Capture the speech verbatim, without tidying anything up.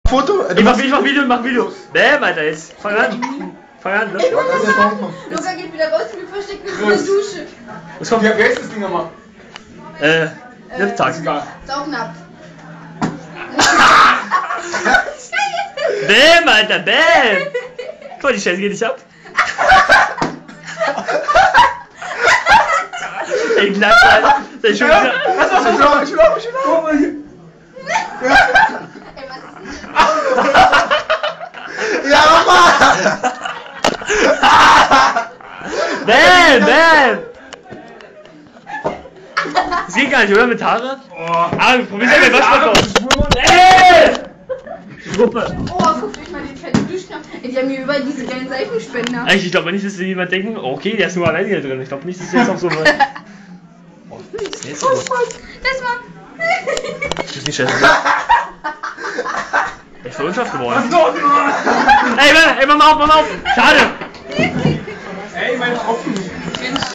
Foto? Ich mach, ich mach Video, ich mach Video. Bäm, Alter, jetzt. Fang an. Fang an, ne? Luca geht wieder raus, wir verstecken uns in der Dusche. Was kommt? Ja, wer ist das Ding nochmal? Äh, Liptag. Saugnapf. Bäm, Alter, bäm! Voll, die Scheiße geht nicht ab. Ey, knackst, Alter. Der ist schon wieder. Was machst du? Ich will auch, ich will auch, ich will auch. Ja, Mama! Bäm, bäm! Das geht gar nicht, oder? Mit Haare? Ah, probier's ja mit Waschwasser aus. Ey! Gruppe. Oh, guckt euch mal den fetten Duschknopf. Die haben hier überall diese geilen Seifenspender. Eigentlich, ich glaube nicht, dass jemand denken, okay, der ist nur alleine hier drin. Ich glaube nicht, dass der jetzt auch so wird. Oh, das ist jetzt so. Das war. Das ist nicht scheiße. Der ist voll unscharf geworden. Ey, Mann, ey, mach mal auf, mach mal auf! Schade! Ey, mein Tropfen!